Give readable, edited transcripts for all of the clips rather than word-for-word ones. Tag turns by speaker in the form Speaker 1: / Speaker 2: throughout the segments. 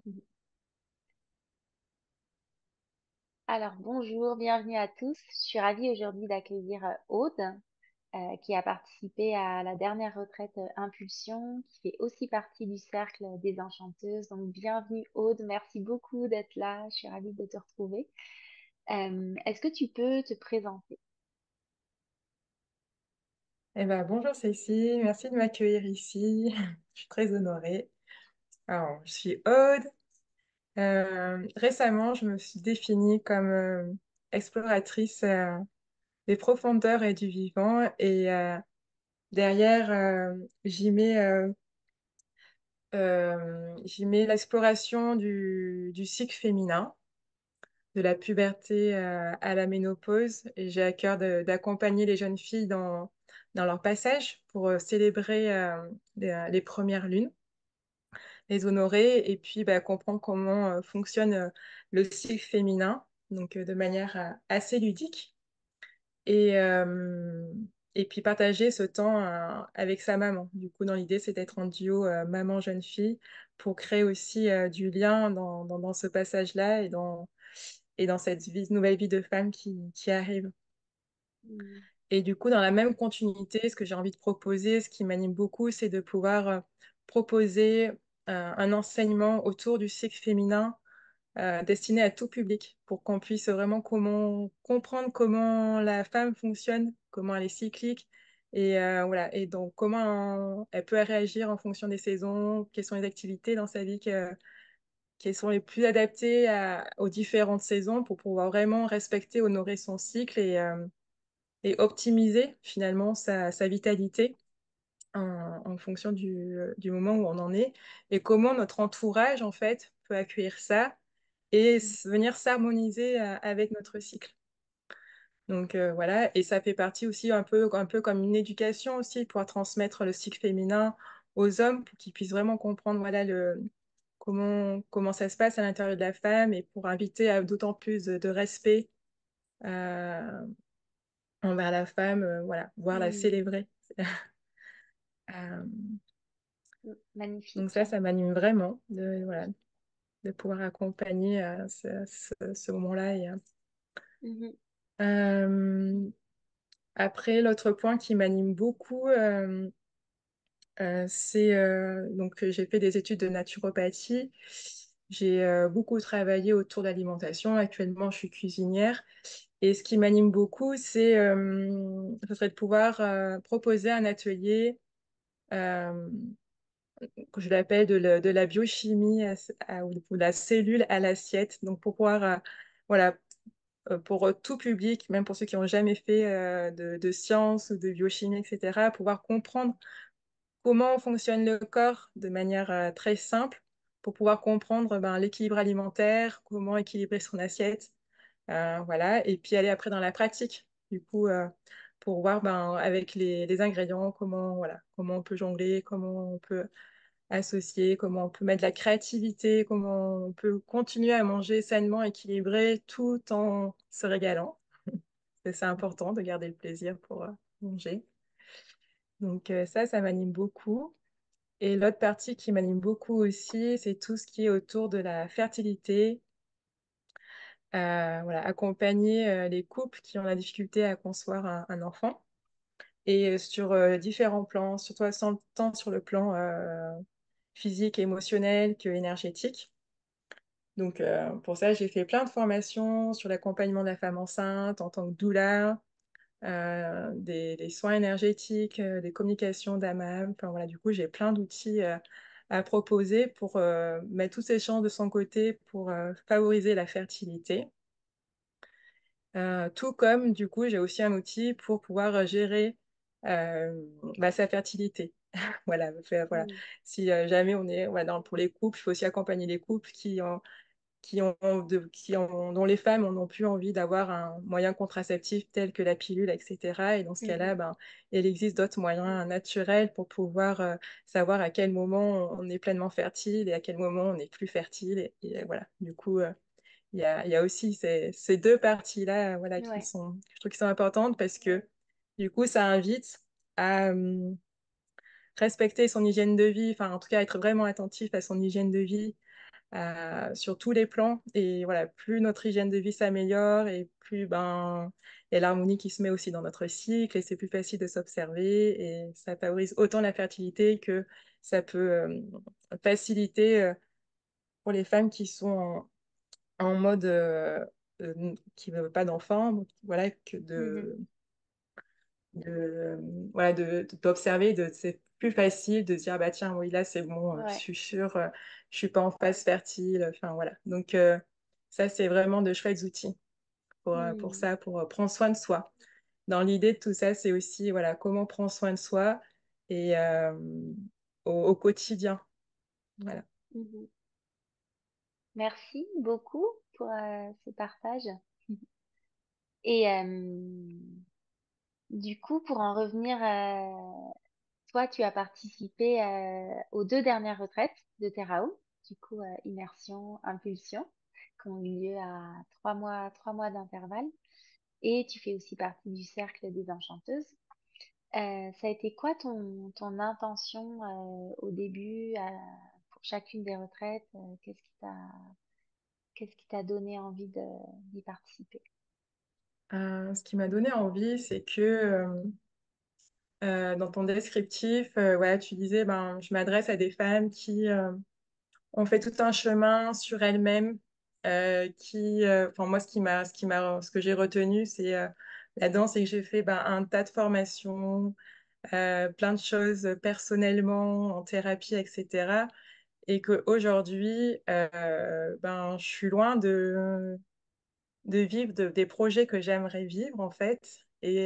Speaker 1: Mhm. Alors, bonjour, bienvenue à tous. Je suis ravie aujourd'hui d'accueillir Aude, qui a participé à la dernière retraite Impulsion, qui fait aussi partie du cercle des enchanteuses. Donc, bienvenue Aude, merci beaucoup d'être là. Je suis ravie de te retrouver. Est-ce que tu peux te présenter?
Speaker 2: Bonjour Cécile, merci de m'accueillir ici. Je suis très honorée. Alors, je suis Aude. Récemment, je me suis définie comme exploratrice des profondeurs et du vivant. Et derrière, j'y mets l'exploration du cycle féminin, de la puberté à la ménopause. Et j'ai à cœur d'accompagner les jeunes filles dans leur passage pour célébrer les premières lunes, les honorer et puis comprendre comment fonctionne le cycle féminin, donc de manière assez ludique. Et, euh, et puis partager ce temps avec sa maman. Du coup, dans l'idée, c'est d'être en duo maman-jeune fille pour créer aussi du lien dans ce passage-là et dans cette nouvelle vie de femme qui arrive.
Speaker 1: Mhm.
Speaker 2: Et du coup, dans la même continuité, ce que j'ai envie de proposer, ce qui m'anime beaucoup, c'est de pouvoir proposer un enseignement autour du cycle féminin destiné à tout public pour qu'on puisse vraiment comprendre comment la femme fonctionne, comment elle est cyclique et voilà. Et donc, comment elle peut réagir en fonction des saisons, quelles sont les activités dans sa vie qui sont les plus adaptées aux différentes saisons pour pouvoir vraiment respecter, honorer son cycle et optimiser finalement sa vitalité en fonction du moment où on en est et comment notre entourage en fait peut accueillir ça et venir s'harmoniser avec notre cycle. Donc voilà, et ça fait partie aussi un peu comme une éducation aussi pour transmettre le cycle féminin aux hommes pour qu'ils puissent vraiment comprendre voilà comment ça se passe à l'intérieur de la femme et pour inviter à d'autant plus de respect euh, envers la femme, voilà, voir la
Speaker 1: Mhm.
Speaker 2: célébrer. Euh, donc
Speaker 1: Magnifique.
Speaker 2: ça m'anime vraiment voilà, de pouvoir accompagner ce moment-là.
Speaker 1: Mhm.
Speaker 2: Euh, Après, l'autre point qui m'anime beaucoup, c'est donc j'ai fait des études de naturopathie. J'ai beaucoup travaillé autour de l'alimentation. Actuellement, je suis cuisinière. Et ce qui m'anime beaucoup, ce serait de pouvoir proposer un atelier euh, que je l'appelle de la biochimie ou de la cellule à l'assiette. Donc, pour pouvoir, voilà, pour tout public, même pour ceux qui n'ont jamais fait de sciences ou de biochimie, etc., pouvoir comprendre comment fonctionne le corps de manière très simple pour pouvoir comprendre l'équilibre alimentaire, comment équilibrer son assiette, voilà, et puis aller après dans la pratique, du coup, pour voir avec les ingrédients voilà, comment on peut jongler, comment on peut associer, comment on peut mettre de la créativité, comment on peut continuer à manger sainement, équilibré, tout en se régalant. C'est important de garder le plaisir pour manger. Donc ça m'anime beaucoup. Et l'autre partie qui m'anime beaucoup aussi, c'est tout ce qui est autour de la fertilité. Voilà, accompagner les couples qui ont la difficulté à concevoir un enfant. Et sur différents plans, surtout tant sur le plan physique, émotionnel que énergétique. Donc pour ça, j'ai fait plein de formations sur l'accompagnement de la femme enceinte en tant que doula, des soins énergétiques, des communications d'AMAM. Enfin, voilà, du coup, j'ai plein d'outils à proposer pour mettre tous ces champs de son côté pour favoriser la fertilité. Tout comme, du coup, j'ai aussi un outil pour pouvoir gérer euh, sa fertilité. Voilà, voilà.
Speaker 1: Mhm.
Speaker 2: Si jamais on est voilà, pour les couples, il faut aussi accompagner les couples dont les femmes n'ont plus envie d'avoir un moyen contraceptif tel que la pilule, etc. Et dans ce cas-là,
Speaker 1: Mhm.
Speaker 2: il existe d'autres moyens naturels pour pouvoir savoir à quel moment on est pleinement fertile et à quel moment on n'est plus fertile. Et voilà, du coup, il y a aussi ces deux parties-là voilà,
Speaker 1: Ouais.
Speaker 2: je trouve qui sont importantes parce que du coup, ça invite à respecter son hygiène de vie, enfin en tout cas être vraiment attentif à son hygiène de vie sur tous les plans. Et voilà, plus notre hygiène de vie s'améliore et plus ben, il y a l'harmonie qui se met aussi dans notre cycle et c'est plus facile de s'observer et ça favorise autant la fertilité que ça peut faciliter pour les femmes qui sont en mode qui ne veulent pas d'enfants, donc, voilà, que
Speaker 1: Mhm.
Speaker 2: voilà, d'observer, c'est plus facile de dire, bah tiens, oui, là, c'est bon, je
Speaker 1: Ouais.
Speaker 2: suis sûre, je suis pas en phase fertile, enfin, voilà. Donc, ça, c'est vraiment de chouettes outils pour
Speaker 1: Hmm.
Speaker 2: ça, pour prendre soin de soi. Dans l'idée de tout ça, c'est aussi, voilà, comment prendre soin de soi et au quotidien. Voilà.
Speaker 1: Mhm. Merci beaucoup pour ce partage. Et du coup, pour en revenir, toi, tu as participé aux deux dernières retraites de Terrao, du coup, immersion, impulsion, qui ont eu lieu à 3 mois d'intervalle. Et tu fais aussi partie du cercle des enchanteuses. Ça a été quoi ton intention au début pour chacune des retraites? Qu'est-ce qui t'a donné envie d'y participer?
Speaker 2: Ce qui m'a donné envie, c'est que dans ton descriptif, ouais, tu disais, ben, je m'adresse à des femmes qui ont fait tout un chemin sur elles-mêmes, enfin moi, ce que j'ai retenu, c'est là-dedans, c'est que j'ai fait ben, un tas de formations, plein de choses personnellement, en thérapie, etc. Et qu'aujourd'hui, ben, je suis loin de vivre des projets que j'aimerais vivre, en fait.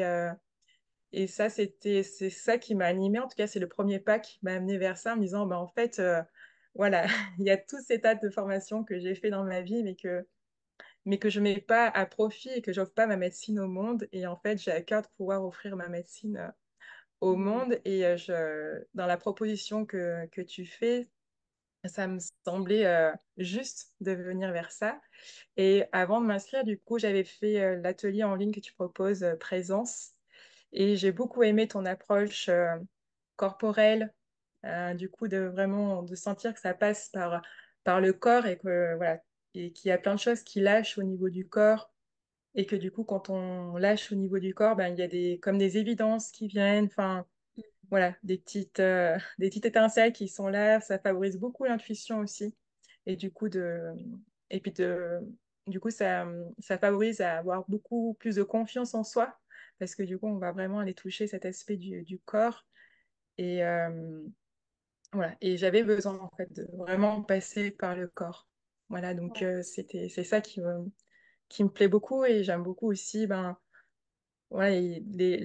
Speaker 2: Et ça, c'est ça qui m'a animée. En tout cas, c'est le premier pas qui m'a amené vers ça en me disant, bah, en fait, voilà, il y a tous ces tas de formations que j'ai fait dans ma vie, mais que je mets pas à profit et que j'offre pas ma médecine au monde. Et en fait, j'ai à cœur de pouvoir offrir ma médecine au
Speaker 1: Hmm.
Speaker 2: monde. Et dans la proposition que tu fais, ça me semblait juste de venir vers ça. Et avant de m'inscrire, du coup, j'avais fait l'atelier en ligne que tu proposes, Présence. Et j'ai beaucoup aimé ton approche corporelle, du coup, de vraiment de sentir que ça passe par le corps et que voilà, et qu'il y a plein de choses qui lâchent au niveau du corps. Et que du coup, quand on lâche au niveau du corps, ben, il y a comme des évidences qui viennent. Enfin, voilà, des petites étincelles qui sont là, ça favorise beaucoup l'intuition aussi. Et du coup, et puis du coup ça favorise à avoir beaucoup plus de confiance en soi, parce que du coup, on va vraiment aller toucher cet aspect du corps. Et voilà, et j'avais besoin en fait de vraiment passer par le corps. Voilà, donc
Speaker 1: Ouais.
Speaker 2: c'est ça qui me plaît beaucoup, et j'aime beaucoup aussi ben, ouais, et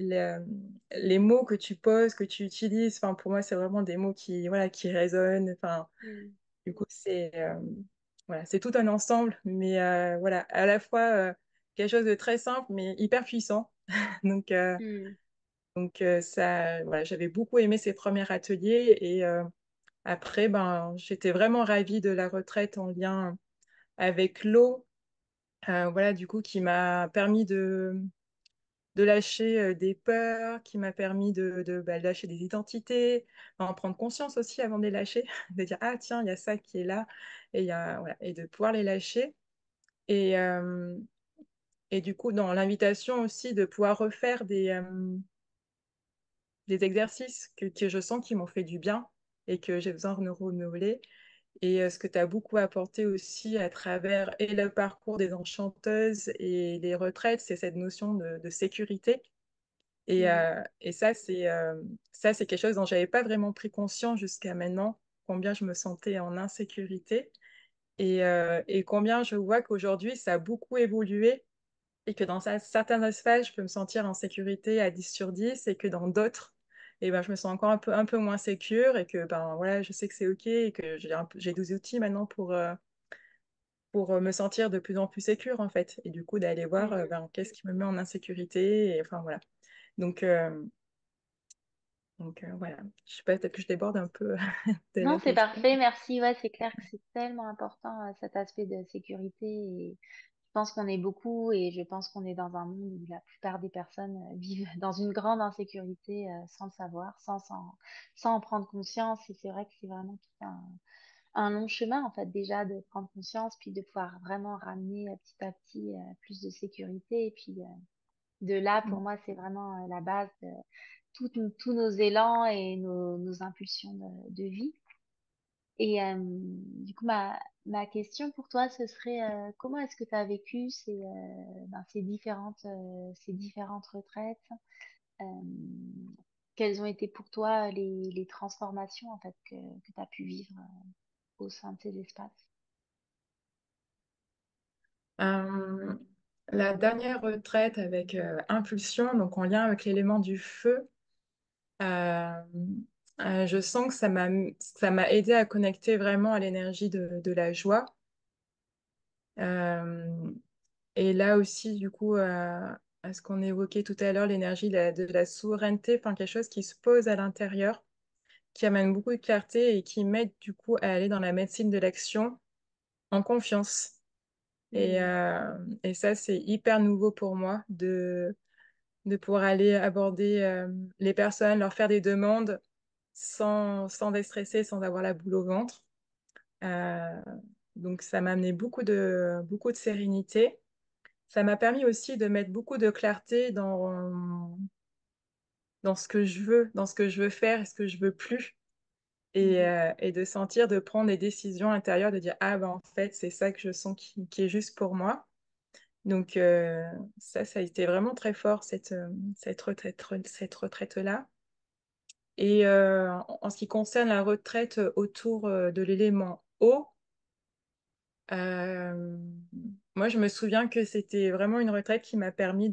Speaker 2: les mots que tu poses, que tu utilises, enfin, pour moi, c'est vraiment des mots voilà, qui résonnent. Enfin,
Speaker 1: Hmm.
Speaker 2: du coup, voilà, c'est tout un ensemble, mais voilà, à la fois quelque chose de très simple, mais hyper puissant. Donc,
Speaker 1: Hmm.
Speaker 2: ça, voilà, j'avais beaucoup aimé ces premiers ateliers, et après, ben, j'étais vraiment ravie de la retraite en lien avec l'eau, voilà, du coup, qui m'a permis de lâcher des peurs, qui m'a permis bah, lâcher des identités, en prendre conscience aussi avant de les lâcher, de dire, ah tiens, il y a ça qui est là, voilà, et de pouvoir les lâcher. Et, euh, et du coup, dans l'invitation aussi, de pouvoir refaire des exercices que je sens qui m'ont fait du bien et que j'ai besoin de renouveler. Et ce que tu as beaucoup apporté aussi à travers et le parcours des enchanteuses et les retraites, c'est cette notion de sécurité.
Speaker 1: Hmm.
Speaker 2: Et ça, c'est quelque chose dont j'avais pas vraiment pris conscience jusqu'à maintenant, combien je me sentais en insécurité et combien je vois qu'aujourd'hui, ça a beaucoup évolué et que dans certains espaces, je peux me sentir en sécurité à 10 sur 10 et que dans d'autres, eh ben, je me sens encore un peu moins sécure et que ben, voilà, je sais que c'est OK et que j'ai des outils maintenant pour me sentir de plus en plus sécure en fait. Et du coup, d'aller voir
Speaker 1: Mhm.
Speaker 2: ben, qu'est-ce qui me met en insécurité et enfin voilà. Donc, voilà, je sais pas, peut-être que je déborde un peu de
Speaker 1: Non,
Speaker 2: la
Speaker 1: c'est
Speaker 2: question.
Speaker 1: parfait, merci. Ouais, c'est clair que c'est tellement important cet aspect de sécurité. Et je pense qu'on est beaucoup et je pense qu'on est dans un monde où la plupart des personnes vivent dans une grande insécurité sans le savoir, sans en prendre conscience. Et c'est vrai que c'est vraiment tout un long chemin, en fait, déjà de prendre conscience, puis de pouvoir vraiment ramener petit à petit plus de sécurité. Et puis de là, pour moi, c'est vraiment la base de tous nos élans et nos impulsions de vie. Et du coup, ma question pour toi, ce serait comment est-ce que tu as vécu ces différentes retraites? Euh, Quelles ont été pour toi les transformations en fait que tu as pu vivre au sein de ces espaces?
Speaker 2: Euh, la dernière retraite avec impulsion, donc en lien avec l'élément du feu, euh, je sens que ça m'a aidé à connecter vraiment à l'énergie de la joie. Euh, et là aussi, du coup, à ce qu'on évoquait tout à l'heure, l'énergie de la souveraineté, enfin quelque chose qui se pose à l'intérieur, qui amène beaucoup de clarté et qui m'aide du coup à aller dans la médecine de l'action en confiance. Et,
Speaker 1: Hmm.
Speaker 2: euh, et ça, c'est hyper nouveau pour moi de pouvoir aller aborder les personnes, leur faire des demandes sans déstresser, sans avoir la boule au ventre. Euh, donc, ça m'a amené beaucoup de sérénité. Ça m'a permis aussi de mettre beaucoup de clarté dans ce que je veux, dans ce que je veux faire et ce que je veux plus.
Speaker 1: Mhm.
Speaker 2: Et de sentir, de prendre des décisions intérieures, de dire, ah ben en fait, c'est ça que je sens qui est juste pour moi. Donc ça a été vraiment très fort, cette retraite-là. Et en ce qui concerne la retraite autour de l'élément eau, euh, moi je me souviens que c'était vraiment une retraite qui m'a permis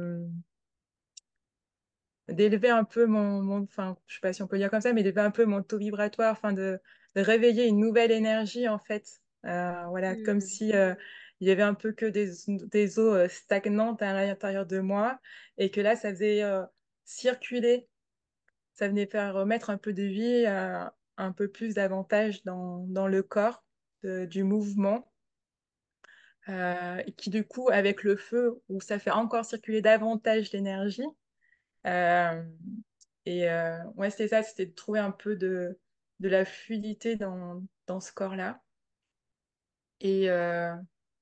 Speaker 2: d'élever un peu enfin, je sais pas si on peut dire comme ça, mais d'élever un peu mon taux vibratoire, enfin de réveiller une nouvelle énergie en fait. Voilà, comme
Speaker 1: Hmm.
Speaker 2: si il y avait un peu que des eaux stagnantes à l'intérieur de moi et que là, ça faisait circuler, ça venait faire remettre un peu de vie, un peu plus d'avantage dans le corps, du mouvement. Et qui du coup, avec le feu, où ça fait encore circuler davantage l'énergie, euh, ouais, c'était ça, c'était de trouver un peu de la fluidité dans ce corps-là. Et, euh,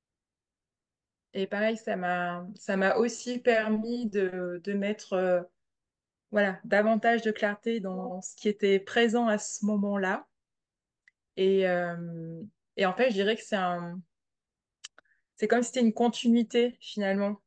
Speaker 2: et pareil, ça m'a aussi permis de mettre voilà, davantage de clarté dans ce qui était présent à ce moment-là. Et, euh, et en fait, je dirais que c'est comme si c'était une continuité finalement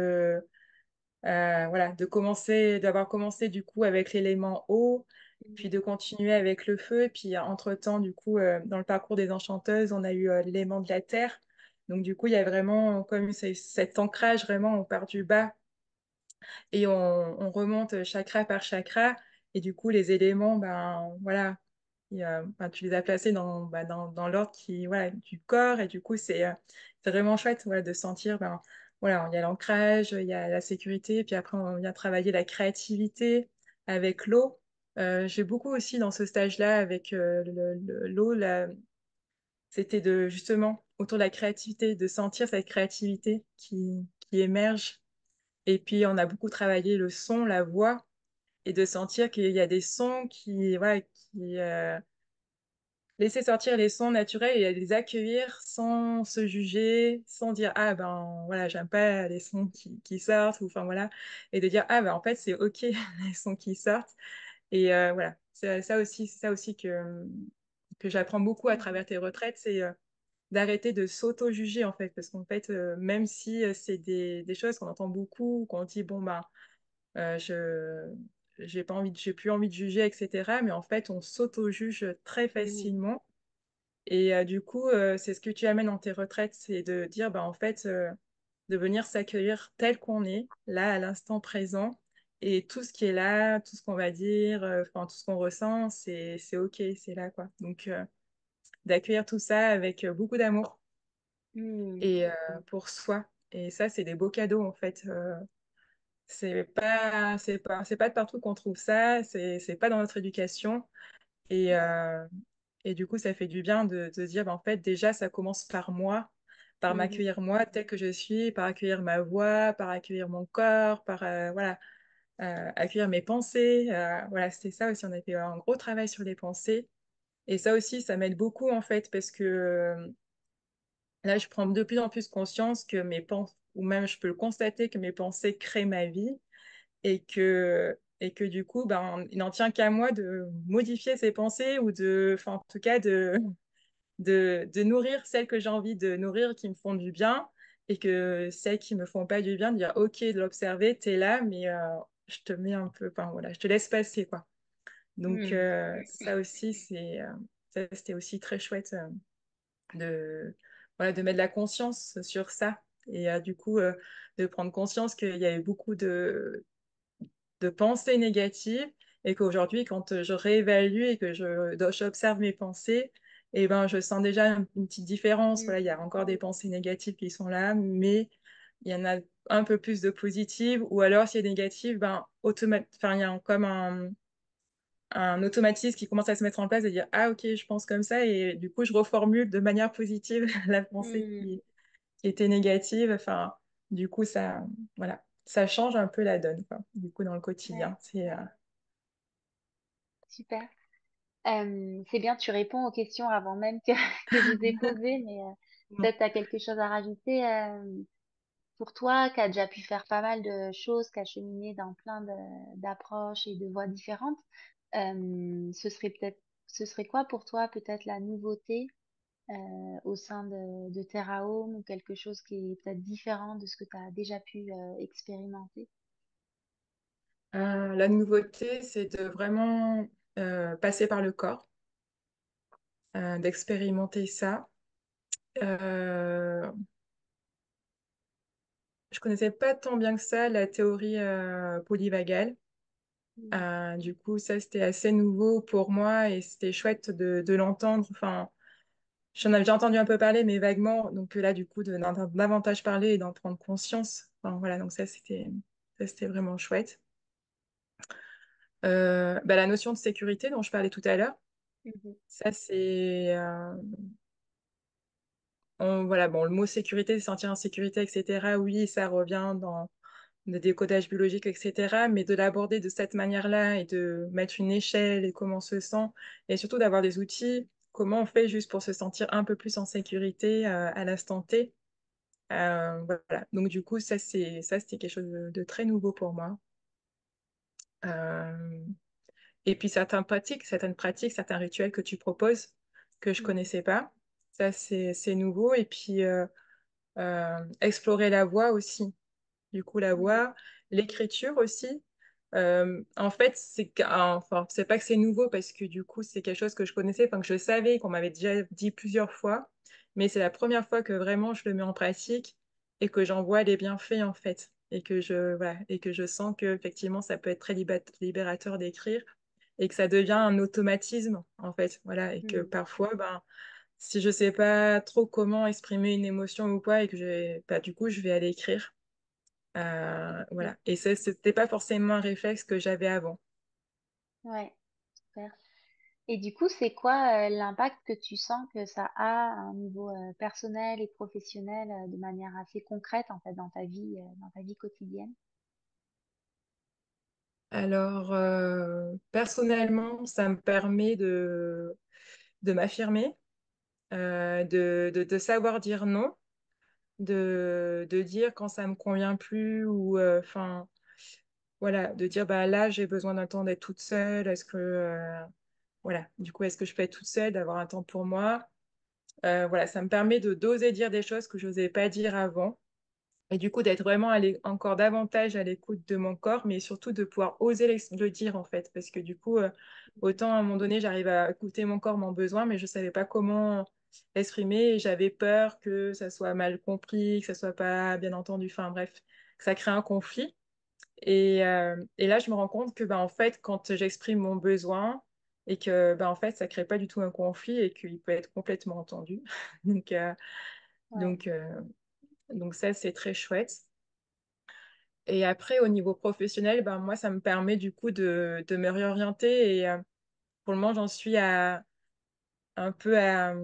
Speaker 2: voilà, d'avoir commencé du coup avec l'élément eau, puis de continuer avec le feu. Et puis entre-temps, du coup, dans le parcours des enchanteuses, on a eu l'élément de la terre. Donc du coup, il y a vraiment comme cet ancrage, vraiment, on part du bas et on remonte chakra par chakra. Et du coup, les éléments, ben voilà, ben, tu les as placés dans l'ordre voilà, du corps. Et du coup, c'est vraiment chouette voilà, de sentir, ben, voilà, il y a l'ancrage, il y a la sécurité. Puis après, on vient travailler la créativité avec l'eau. J'ai beaucoup aussi dans ce stage-là avec l'eau, c'était de justement autour de la créativité, de sentir cette créativité qui émerge. Et puis, on a beaucoup travaillé le son, la voix, et de sentir qu'il y a des sons voilà, laisser sortir les sons naturels et les accueillir sans se juger, sans dire, ah ben voilà, j'aime pas les sons qui sortent, ou enfin voilà, et de dire, ah ben en fait, c'est OK, les sons qui sortent. Et voilà, c'est ça aussi que j'apprends beaucoup à travers tes retraites, c'est d'arrêter de s'auto-juger en fait, parce qu'en fait, même si c'est des choses qu'on entend beaucoup, qu'on dit, bon ben, je j'ai plus envie de juger, etc. Mais en fait, on s'auto-juge très
Speaker 1: Mhm.
Speaker 2: facilement. Et du coup, c'est ce que tu amènes dans tes retraites, c'est de dire, bah, en fait, de venir s'accueillir tel qu'on est, là, à l'instant présent. Et tout ce qui est là, tout ce qu'on va dire, enfin, tout ce qu'on ressent, c'est OK, c'est là, quoi. Donc, d'accueillir tout ça avec beaucoup d'amour
Speaker 1: Mhm.
Speaker 2: et pour soi. Et ça, c'est des beaux cadeaux, en fait. C'est pas de partout qu'on trouve ça, c'est pas dans notre éducation. Et, euh, et du coup, ça fait du bien de se dire, bah, en fait, déjà, ça commence par moi, par
Speaker 1: Mhm.
Speaker 2: m'accueillir moi tel que je suis, par accueillir ma voix, par accueillir mon corps, par voilà, accueillir mes pensées. Voilà, c'était ça aussi. On a fait un gros travail sur les pensées Et ça aussi, ça m'aide beaucoup en fait, parce que là, je prends de plus en plus conscience que mes pensées, ou même je peux le constater que mes pensées créent ma vie et que du coup, ben, il n'en tient qu'à moi de modifier ces pensées ou enfin, en tout cas, de nourrir celles que j'ai envie de nourrir qui me font du bien et que celles qui me font pas du bien, de dire, OK, de l'observer, t'es là, mais je te mets un peu, enfin, voilà, je te laisse passer, quoi. Donc,
Speaker 1: Hmm.
Speaker 2: ça aussi, ça, c'était aussi très chouette de, voilà, de mettre de la conscience sur ça. Et du coup, de prendre conscience qu'il y avait beaucoup de pensées négatives et qu'aujourd'hui, quand je réévalue et que j'observe mes pensées, et ben, je sens déjà une petite différence. Voilà, il y a encore des pensées négatives qui sont là, mais il y en a un peu plus de positives. Ou alors, s'il y a des négatives, ben, enfin, il y a comme un automatisme qui commence à se mettre en place de dire, ah, ok, je pense comme ça. Et du coup, je reformule de manière positive la pensée
Speaker 1: Hmm.
Speaker 2: qui était négative. Enfin, du coup, voilà, ça change un peu la donne, quoi, du coup, dans le
Speaker 1: Ouais,
Speaker 2: quotidien.
Speaker 1: super. C'est bien, tu réponds aux questions avant même que, que je les ai posées, mais
Speaker 2: Non.
Speaker 1: peut-être tu as quelque chose à rajouter pour toi, qui a déjà pu faire pas mal de choses, qui a cheminé dans plein d'approches et de voies différentes. Ce serait quoi pour toi, peut-être la nouveauté au sein de Terra Home ou quelque chose qui est peut-être différent de ce que tu as déjà pu expérimenter?
Speaker 2: La nouveauté, c'est de vraiment passer par le corps, d'expérimenter ça. Euh, je connaissais pas tant bien que ça la théorie polyvagale.
Speaker 1: Mm.
Speaker 2: Du coup, ça, c'était assez nouveau pour moi et c'était chouette de l'entendre. Enfin, j'en avais déjà entendu un peu parler, mais vaguement. Donc là, du coup, d'en davantage parler et d'en prendre conscience. Enfin, voilà, donc ça, c'était vraiment chouette. Bah, la notion de sécurité dont je parlais tout à l'heure,
Speaker 1: Mhm.
Speaker 2: ça, voilà, bon, le mot sécurité, se sentir en sécurité, etc., oui, ça revient dans le décodage biologique, etc., mais de l'aborder de cette manière-là et de mettre une échelle et comment on se sent, et surtout d'avoir des outils, comment on fait juste pour se sentir un peu plus en sécurité à l'instant T. Voilà, donc du coup, c'était quelque chose de très nouveau pour moi. Euh, et puis certaines pratiques, certains rituels que tu proposes que je
Speaker 1: Mm.
Speaker 2: connaissais pas, ça c'est nouveau. Et puis explorer la voix aussi. Du coup, la
Speaker 1: Mm.
Speaker 2: voix, l'écriture aussi. En fait, enfin, c'est pas que c'est nouveau parce que du coup, c'est quelque chose que je connaissais, enfin, que je savais, qu'on m'avait déjà dit plusieurs fois, mais c'est la première fois que vraiment je le mets en pratique et que j'en vois les bienfaits en fait. Voilà, et que je sens que effectivement ça peut être très libérateur d'écrire et que ça devient un automatisme en fait. Voilà, et que
Speaker 1: Mm.
Speaker 2: parfois, ben, si je sais pas trop comment exprimer une émotion ou quoi, et que bah, du coup, je vais aller écrire.
Speaker 1: Mm.
Speaker 2: Voilà. Et ça, c'était pas forcément un réflexe que j'avais avant.
Speaker 1: Ouais, super. Et du coup, c'est quoi l'impact que tu sens que ça a à un niveau personnel et professionnel de manière assez concrète en fait dans ta vie quotidienne?
Speaker 2: Alors, personnellement, ça me permet de m'affirmer, de savoir dire non, de dire quand ça me convient plus ou, enfin, voilà, de dire, bah là, j'ai besoin d'un temps d'être toute seule. Voilà, du coup, est-ce que je peux être toute seule, d'avoir un temps pour moi? Voilà, ça me permet de d'oser dire des choses que je n'osais pas dire avant. Et du coup, d'être vraiment encore davantage à l'écoute de mon corps, mais surtout de pouvoir oser le dire, en fait. Parce que du coup, autant à un moment donné, j'arrive à écouter mon corps, mon besoin, mais je ne savais pas comment l'exprimer. Et j'avais peur que ça soit mal compris, que ça soit pas bien entendu. Enfin bref, que ça crée un conflit. Et là, je me rends compte que, bah, en fait, quand j'exprime mon besoin et que, bah, en fait, ça crée pas du tout un conflit et qu'il peut être complètement entendu. Donc, euh,
Speaker 1: Ouais.
Speaker 2: donc, euh, donc ça, c'est très chouette. Et après, au niveau professionnel, ben, moi, ça me permet du coup de me réorienter. Et pour le moment, j'en suis un peu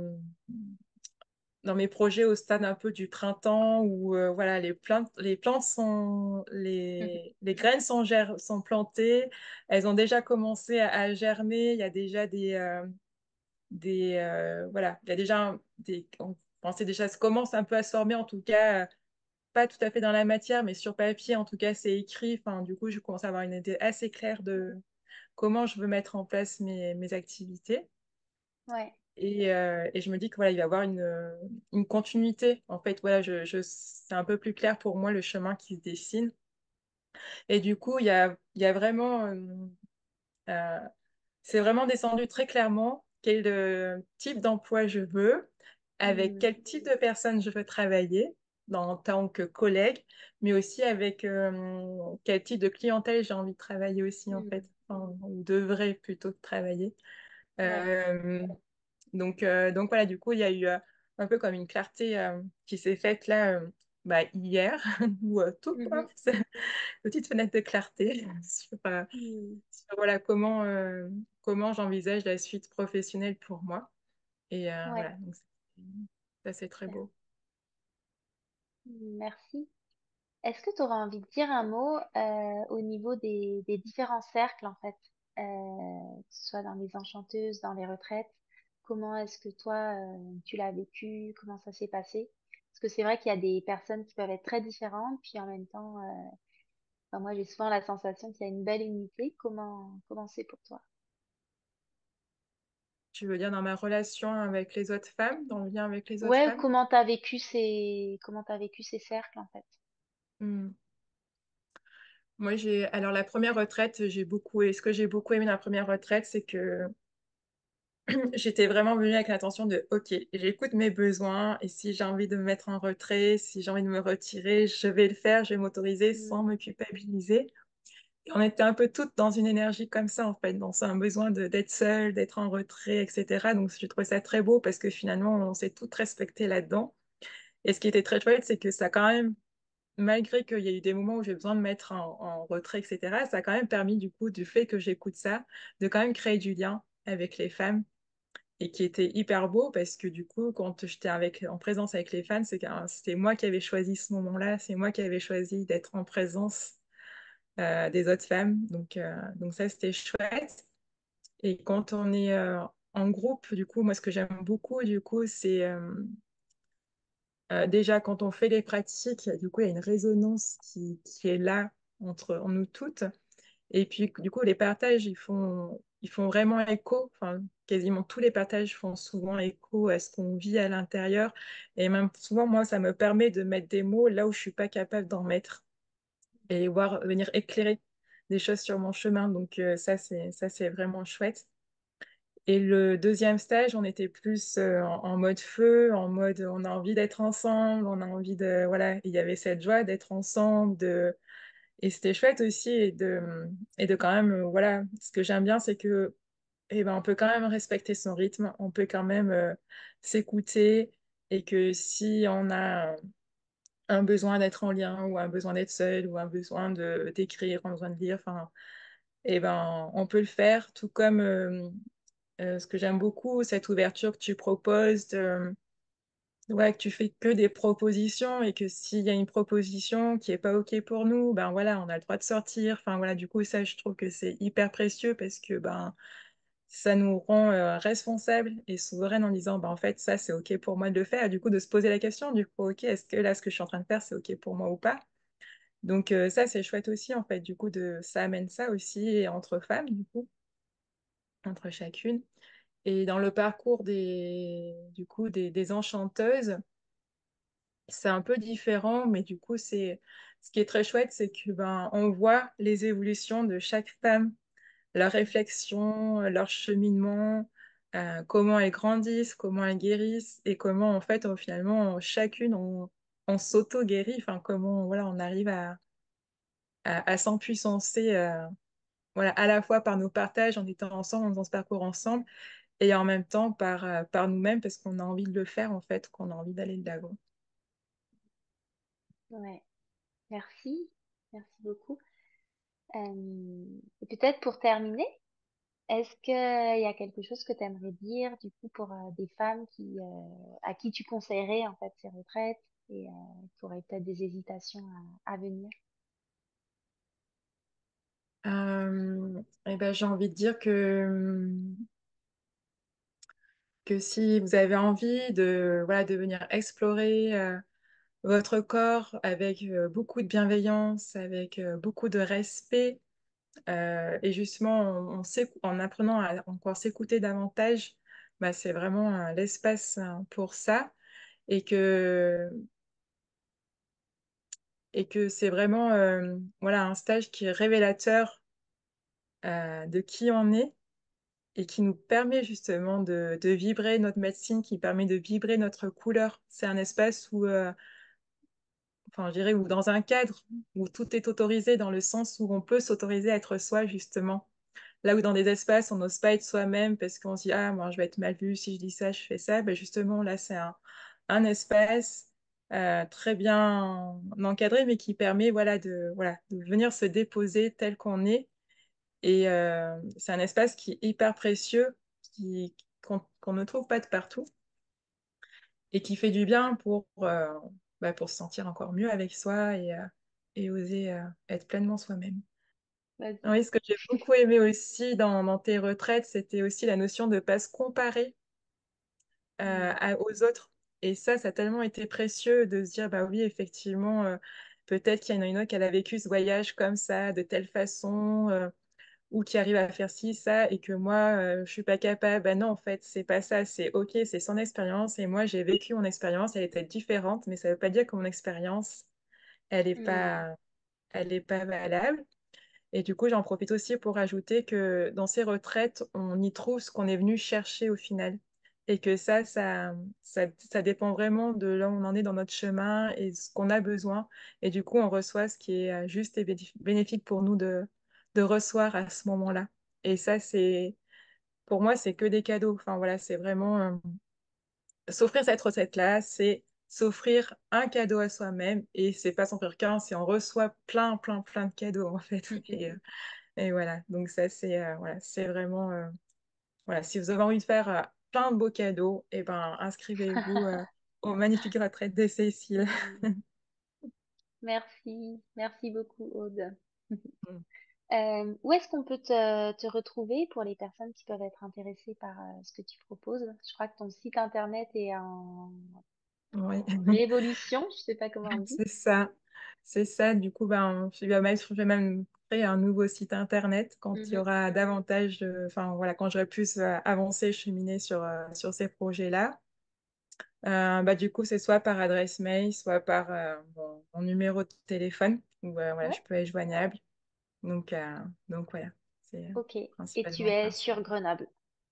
Speaker 2: dans mes projets au stade un peu du printemps où voilà, les plantes les graines sont plantées. Elles ont déjà commencé à germer. Il y a déjà voilà, il y a déjà on pensait déjà, ça commence un peu à se former, en tout cas, pas tout à fait dans la matière, mais sur papier, en tout cas, c'est écrit. Enfin, du coup, je commence à avoir une idée assez claire de comment je veux mettre en place mes activités.
Speaker 1: Ouais.
Speaker 2: Et je me dis que voilà, il va y avoir une continuité. En fait, voilà, c'est un peu plus clair pour moi le chemin qui se dessine. Et du coup, il y a vraiment, euh, c'est vraiment descendu très clairement quel type d'emploi je veux, avec
Speaker 1: Mhm.
Speaker 2: quel type de personne je veux travailler en tant que collègue, mais aussi avec quel type de clientèle j'ai envie de travailler aussi, en fait,
Speaker 1: Mhm.
Speaker 2: enfin, ou devrais plutôt travailler.
Speaker 1: Ouais.
Speaker 2: Euh, donc voilà, du coup, il y a eu un peu comme une clarté qui s'est faite là bah, hier, ou tout,
Speaker 1: Mhm.
Speaker 2: hop, petite fenêtre de clarté
Speaker 1: Mhm.
Speaker 2: sur, voilà, comment j'envisage la suite professionnelle pour moi. Et
Speaker 1: Ouais.
Speaker 2: voilà, donc ça c'est très
Speaker 1: Super.
Speaker 2: beau.
Speaker 1: Merci. Est-ce que tu auras envie de dire un mot au niveau des différents cercles, en fait, que ce soit dans les enchanteuses, dans les retraites? Comment est-ce que toi, tu l'as vécu? Comment ça s'est passé? Parce que c'est vrai qu'il y a des personnes qui peuvent être très différentes, puis en même temps, enfin, moi, j'ai souvent la sensation qu'il y a une belle unité. Comment c'est pour toi?
Speaker 2: Tu veux dire dans ma relation avec les autres femmes, dans le lien avec les autres
Speaker 1: Ouais,
Speaker 2: femmes?
Speaker 1: comment t'as vécu ces cercles, en fait?
Speaker 2: Hmm. Moi, alors la première retraite, et ce que j'ai beaucoup aimé dans la première retraite, c'est que j'étais vraiment venue avec l'intention de, OK, j'écoute mes besoins et si j'ai envie de me mettre en retrait, si j'ai envie de me retirer, je vais le faire, je vais m'autoriser sans
Speaker 1: Mm,
Speaker 2: me culpabiliser. Et on était un peu toutes dans une énergie comme ça, en fait, dans un besoin d'être seule, d'être en retrait, etc. Donc, je trouvais ça très beau parce que finalement, on s'est toutes respectées là-dedans. Et ce qui était très chouette, c'est que ça a quand même, malgré qu'il y a eu des moments où j'ai besoin de mettre en retrait, etc., ça a quand même permis, du coup, du fait que j'écoute ça, de quand même créer du lien avec les femmes et qui était hyper beau parce que du coup, quand j'étais en présence avec les fans, c'était moi qui avais choisi ce moment-là, c'est moi qui avais choisi d'être en présence des autres femmes. Donc ça, c'était chouette. Et quand on est en groupe, du coup, moi, ce que j'aime beaucoup, du coup, c'est déjà quand on fait les pratiques, du coup, il y a une résonance qui est là entre nous toutes. Et puis, du coup, les partages, ils font vraiment écho. Enfin, quasiment tous les partages font souvent écho à ce qu'on vit à l'intérieur. Et même souvent, moi, ça me permet de mettre des mots là où je suis pas capable d'en mettre et voir venir éclairer des choses sur mon chemin. Donc, ça, c'est vraiment chouette. Et le deuxième stage, on était plus en mode feu, en mode on a envie d'être ensemble, on a envie de... Voilà, il y avait cette joie d'être ensemble, et c'était chouette aussi et de quand même, voilà, ce que j'aime bien, c'est que eh ben, on peut quand même respecter son rythme, on peut quand même s'écouter et que si on a un besoin d'être en lien ou un besoin d'être seul ou un besoin d'écrire, un besoin de lire, enfin, eh ben, on peut le faire, tout comme ce que j'aime beaucoup, cette ouverture que tu proposes, ouais, que tu fais que des propositions et que s'il y a une proposition qui est pas OK pour nous, ben voilà, on a le droit de sortir. Enfin voilà, du coup, ça, je trouve que c'est hyper précieux parce que ben ça nous rend responsables et souveraines en disant, ben en fait, ça, c'est OK pour moi de le faire. Et du coup, de se poser la question, du coup, OK, est-ce que là, ce que je suis en train de faire, c'est OK pour moi ou pas? Donc ça, c'est chouette aussi, en fait, du coup, ça amène ça aussi entre femmes, du coup, entre chacune. Et dans le parcours du coup, des enchanteuses, c'est un peu différent, mais du coup, ce qui est très chouette, c'est que ben, on voit les évolutions de chaque femme, leur réflexion, leur cheminement, comment elles grandissent, comment elles guérissent, et comment, en fait, finalement, chacune, on s'auto-guérit, enfin, comment, voilà, on arrive à s'empuissancer, voilà, à la fois par nos partages, en étant ensemble, en faisant ce parcours ensemble, et en même temps par nous-mêmes, parce qu'on a envie de le faire, en fait, qu'on a envie d'aller de l'avant.
Speaker 1: ouais. Merci. Merci beaucoup. Et peut-être pour terminer, est-ce qu'il y a quelque chose que tu aimerais dire du coup pour des femmes à qui tu conseillerais en fait ces retraites et qui auraient peut-être des hésitations à venir?
Speaker 2: Eh ben, j'ai envie de dire que que si vous avez envie de, voilà, de venir explorer votre corps avec beaucoup de bienveillance, avec beaucoup de respect, et justement en apprenant à encore s'écouter davantage, bah, c'est vraiment l'espace pour ça, et que, et que c'est vraiment voilà, un stage qui est révélateur de qui on est et qui nous permet justement de vibrer notre médecine, qui permet de vibrer notre couleur. C'est un espace où, enfin, je dirais, où dans un cadre où tout est autorisé dans le sens où on peut s'autoriser à être soi, justement. Là où dans des espaces, on n'ose pas être soi-même parce qu'on se dit, ah, moi, je vais être mal vue si je dis ça, je fais ça. Ben justement, là, c'est un espace très bien encadré, mais qui permet voilà, de venir se déposer tel qu'on est. Et c'est un espace qui est hyper précieux, qu'on ne trouve pas de partout et qui fait du bien pour se sentir encore mieux avec soi et oser être pleinement soi-même.
Speaker 1: Vas-y.
Speaker 2: Oui, ce que j'ai beaucoup aimé aussi dans tes retraites, c'était aussi la notion de ne pas se comparer
Speaker 1: Mm.
Speaker 2: aux autres. Et ça a tellement été précieux de se dire, bah oui, effectivement, peut-être qu'il y en a une autre qui a vécu ce voyage comme ça, de telle façon, ou qui arrive à faire ci, ça, et que moi, je suis pas capable. Ben non, en fait, c'est pas ça. C'est OK, c'est son expérience. Et moi, j'ai vécu mon expérience. Elle était différente, mais ça veut pas dire que mon expérience, elle est
Speaker 1: Mm.
Speaker 2: pas, elle est pas valable. Et du coup, j'en profite aussi pour ajouter que dans ces retraites, on y trouve ce qu'on est venu chercher au final. Et que ça dépend vraiment de là où on en est dans notre chemin et ce qu'on a besoin. Et du coup, on reçoit ce qui est juste et bénéfique pour nous de recevoir à ce moment-là. Et ça, pour moi, c'est que des cadeaux. Enfin, voilà, c'est vraiment s'offrir cette recette-là, c'est s'offrir un cadeau à soi-même. Et c'est pas s'offrir qu'un, c'est on reçoit plein, plein, plein de cadeaux, en fait. Et voilà, donc ça, c'est vraiment, voilà, si vous avez envie de faire plein de beaux cadeaux, eh ben, inscrivez-vous aux magnifiques retraites de Cécile.
Speaker 1: Mm. Merci, merci beaucoup, Aude.
Speaker 2: Mm.
Speaker 1: Où est-ce qu'on peut te retrouver pour les personnes qui peuvent être intéressées par ce que tu proposes? Je crois que ton site internet est
Speaker 2: Oui,
Speaker 1: en révolution, je sais pas comment on dit.
Speaker 2: c'est ça. C'est ça. Du coup, ben, je vais même créer un nouveau site internet quand il y
Speaker 1: Mhm.
Speaker 2: aura davantage enfin, voilà, quand j'aurai plus avancé, cheminé sur ces projets-là. Bah, du coup, c'est soit par adresse mail, soit par mon numéro de téléphone, où voilà, je
Speaker 1: Ouais,
Speaker 2: peux être joignable. Donc, euh, donc voilà, c'est
Speaker 1: ok. Et tu
Speaker 2: principalement
Speaker 1: es
Speaker 2: par ça.
Speaker 1: sur Grenoble,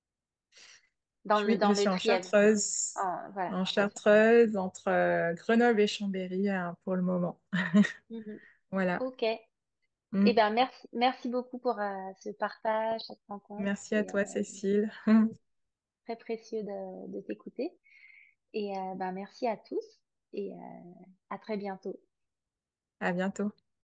Speaker 1: dans
Speaker 2: Je
Speaker 1: le
Speaker 2: suis
Speaker 1: Trièves. Voilà,
Speaker 2: En
Speaker 1: c'est ça.
Speaker 2: Chartreuse, entre Grenoble et Chambéry pour le moment.
Speaker 1: Mhm.
Speaker 2: Voilà.
Speaker 1: Ok. Eh
Speaker 2: Mm.
Speaker 1: ben merci, merci beaucoup pour ce partage, cette rencontre.
Speaker 2: Merci à
Speaker 1: C'est
Speaker 2: toi, Cécile.
Speaker 1: très précieux de t'écouter. Et ben merci à tous et à très bientôt.
Speaker 2: À bientôt.